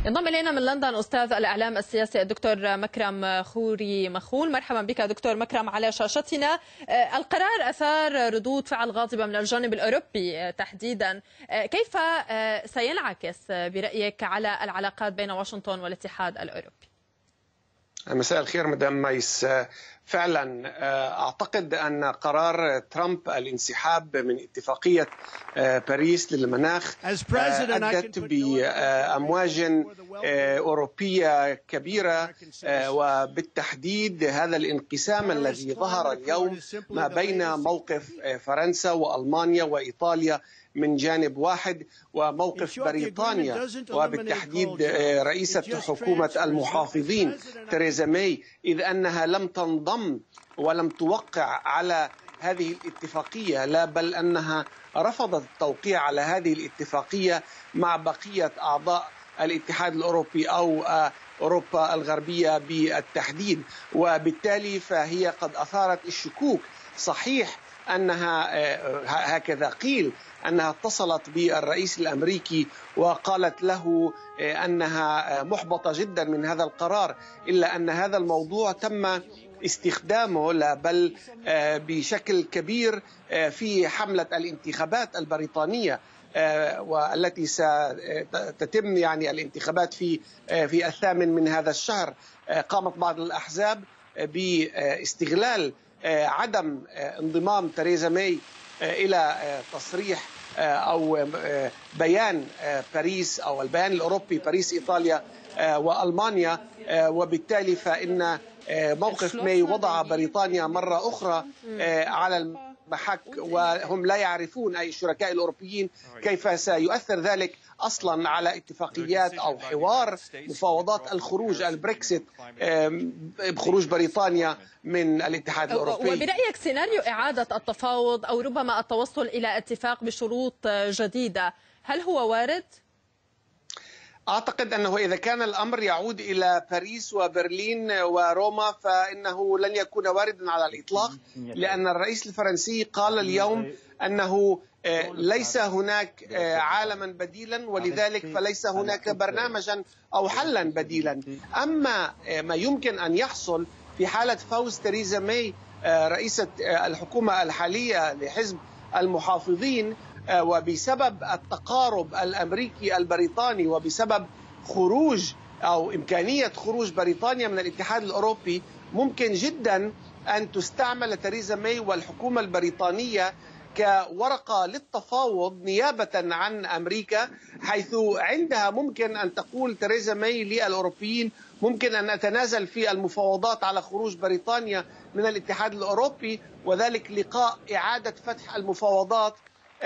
ينضم إلينا من لندن أستاذ الإعلام السياسي الدكتور مكرم خوري مخول. مرحبا بك دكتور مكرم على شاشتنا. القرار أثار ردود فعل غاضبة من الجانب الأوروبي تحديدا، كيف سينعكس برأيك على العلاقات بين واشنطن والاتحاد الأوروبي؟ مساء الخير مدام ميس. فعلا أعتقد أن قرار ترامب الانسحاب من اتفاقية باريس للمناخ أدت بأمواج أوروبية كبيرة، وبالتحديد هذا الانقسام الذي ظهر اليوم ما بين موقف فرنسا وألمانيا وإيطاليا من جانب واحد وموقف بريطانيا وبالتحديد رئيسة حكومة المحافظين تريزا ماي، إذ أنها لم تنضم ولم توقع على هذه الاتفاقية، لا بل أنها رفضت التوقيع على هذه الاتفاقية مع بقية أعضاء الاتحاد الأوروبي أو أوروبا الغربية بالتحديد، وبالتالي فهي قد أثارت الشكوك. صحيح أنها هكذا قيل أنها اتصلت بالرئيس الأمريكي وقالت له أنها محبطة جدا من هذا القرار، إلا أن هذا الموضوع تم استخدامه لا بل بشكل كبير في حملة الانتخابات البريطانية، والتي ستتم يعني الانتخابات في 8 من هذا الشهر. قامت بعض الأحزاب باستغلال عدم انضمام تريزا ماي إلى تصريح أو بيان باريس أو البيان الأوروبي باريس إيطاليا وألمانيا، وبالتالي فإن موقف ماي وضع بريطانيا مرة أخرى على المحك، وهم لا يعرفون أي الشركاء الأوروبيين كيف سيؤثر ذلك أصلا على اتفاقيات أو حوار مفاوضات الخروج البريكسيت، بخروج بريطانيا من الاتحاد الأوروبي. وبرأيك سيناريو إعادة التفاوض أو ربما التوصل إلى اتفاق بشروط جديدة هل هو وارد؟ أعتقد أنه إذا كان الأمر يعود إلى باريس وبرلين وروما فإنه لن يكون واردا على الإطلاق، لأن الرئيس الفرنسي قال اليوم أنه ليس هناك عالما بديلا، ولذلك فليس هناك برنامجا أو حلا بديلا. أما ما يمكن أن يحصل في حالة فوز تريزا ماي رئيسة الحكومة الحالية لحزب المحافظين، وبسبب التقارب الأمريكي البريطاني وبسبب خروج أو إمكانية خروج بريطانيا من الاتحاد الأوروبي، ممكن جدا أن تستعمل تريزا ماي والحكومة البريطانية كورقة للتفاوض نيابة عن أمريكا، حيث عندها ممكن أن تقول تريزا ماي للأوروبيين ممكن أن أتنازل في المفاوضات على خروج بريطانيا من الاتحاد الأوروبي، وذلك لقاء إعادة فتح المفاوضات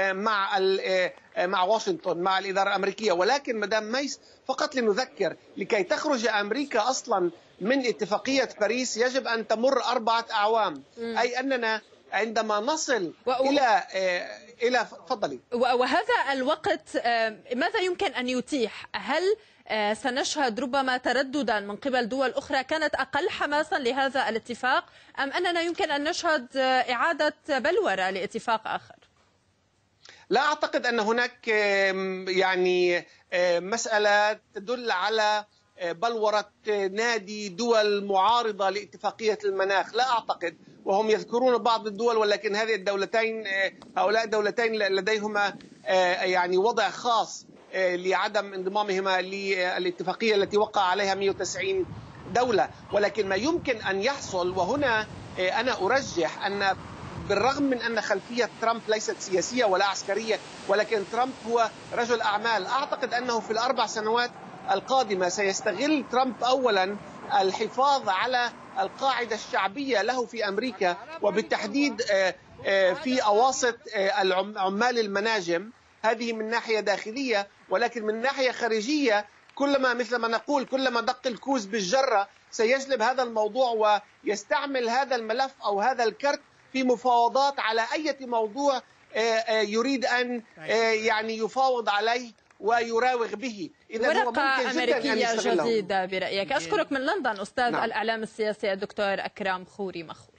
مع واشنطن مع الإدارة الأمريكية. ولكن مدام ميس، فقط لنذكر، لكي تخرج أمريكا أصلا من اتفاقية باريس يجب أن تمر 4 أعوام، أي أننا عندما نصل إلى فضلي. وهذا الوقت ماذا يمكن أن يتيح؟ هل سنشهد ربما ترددا من قبل دول أخرى كانت أقل حماسا لهذا الاتفاق، أم أننا يمكن أن نشهد إعادة بلورة لاتفاق آخر؟ لا أعتقد أن هناك يعني مسألة تدل على بلورة نادي دول معارضة لاتفاقية المناخ، لا أعتقد. وهم يذكرون بعض الدول، ولكن هذه الدولتين هؤلاء الدولتين لديهما يعني وضع خاص لعدم انضمامهما للاتفاقية التي وقع عليها 190 دولة. ولكن ما يمكن أن يحصل، وهنا أنا أرجح أن بالرغم من أن خلفية ترامب ليست سياسية ولا عسكرية، ولكن ترامب هو رجل أعمال، أعتقد أنه في ال4 سنوات القادمة سيستغل ترامب أولا الحفاظ على القاعدة الشعبية له في أمريكا، وبالتحديد في أواسط عمال المناجم. هذه من ناحية داخلية، ولكن من ناحية خارجية كلما مثل ما نقول كلما دق الكوز بالجرة سيجلب هذا الموضوع ويستعمل هذا الملف أو هذا الكرت في مفاوضات على أي موضوع يريد أن يعني يفاوض عليه ويراوغ به. إذا ورقة أمريكية جديدة برأيك. أشكرك من لندن أستاذ الإعلام السياسي الدكتور أكرم خوري مخول.